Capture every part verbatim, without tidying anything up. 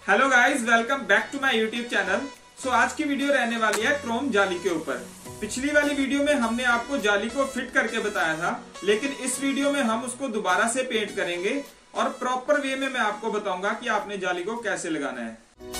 Hello guys, welcome back to my YouTube channel. So आज की video रहने वाली है क्रोम जाली के ऊपर। पिछली वाली वीडियो में हमने आपको जाली को फिट करके बताया था, लेकिन इस वीडियो में हम उसको दोबारा से पेंट करेंगे और प्रॉपर वे में मैं आपको बताऊंगा कि आपने जाली को कैसे लगाना है।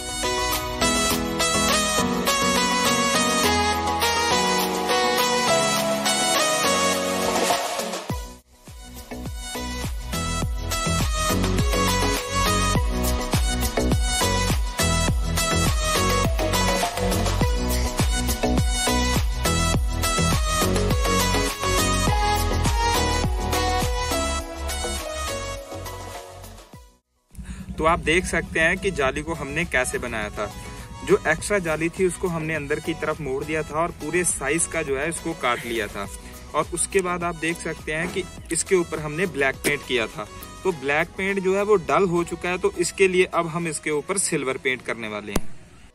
तो आप देख सकते हैं कि जाली को हमने कैसे बनाया था। जो एक्स्ट्रा जाली थी उसको हमने अंदर की तरफ मोड़ दिया था और पूरे साइज का जो है इसको काट लिया था। और उसके बाद आप देख सकते हैं कि इसके ऊपर हमने ब्लैक पेंट किया था। तो ब्लैक पेंट जो है वो डल हो चुका है, तो इसके लिए अब हम इसके ऊपर सिल्वर पेंट करने वाले हैं।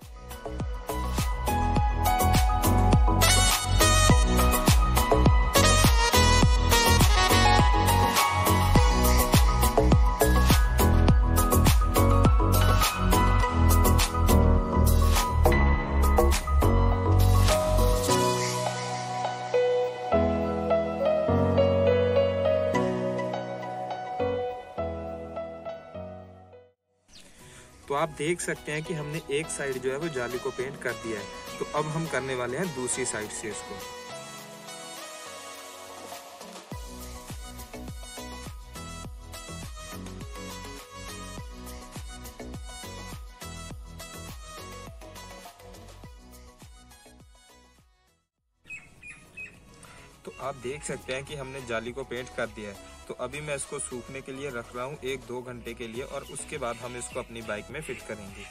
तो आप देख सकते हैं कि हमने एक साइड जो है वो जाली को पेंट कर दिया है। तो अब हम करने वाले हैं दूसरी साइड से इसको। तो आप देख सकते हैं कि हमने जाली को पेंट कर दिया है। तो अभी मैं इसको सूखने के लिए रख रहा हूँ एक दो घंटे के लिए, और उसके बाद हम इसको अपनी बाइक में फिट करेंगे।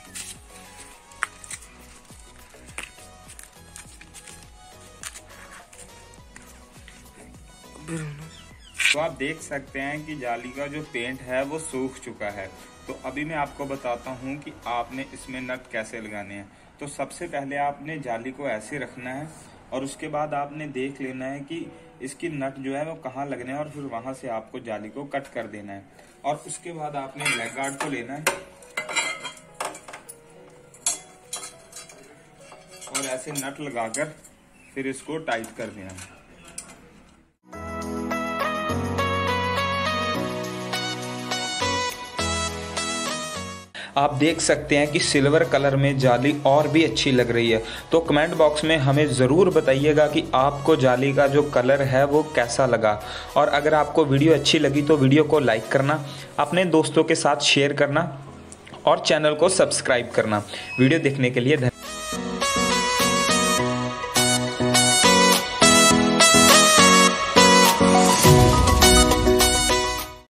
तो आप देख सकते हैं कि जाली का जो पेंट है वो सूख चुका है। तो अभी मैं आपको बताता हूँ कि आपने इसमें नट कैसे लगाने हैं। तो सबसे पहले आपने जाली को ऐसे रखना है और उसके बाद आपने देख लेना है कि इसकी नट जो है वो कहाँ लगने हैं, और फिर वहां से आपको जाली को कट कर देना है। और उसके बाद आपने ब्लैक गार्ड को लेना है और ऐसे नट लगाकर फिर इसको टाइट कर देना है। आप देख सकते हैं कि सिल्वर कलर में जाली और भी अच्छी लग रही है। तो कमेंट बॉक्स में हमें ज़रूर बताइएगा कि आपको जाली का जो कलर है वो कैसा लगा। और अगर आपको वीडियो अच्छी लगी तो वीडियो को लाइक करना, अपने दोस्तों के साथ शेयर करना और चैनल को सब्सक्राइब करना। वीडियो देखने के लिए धन्यवाद।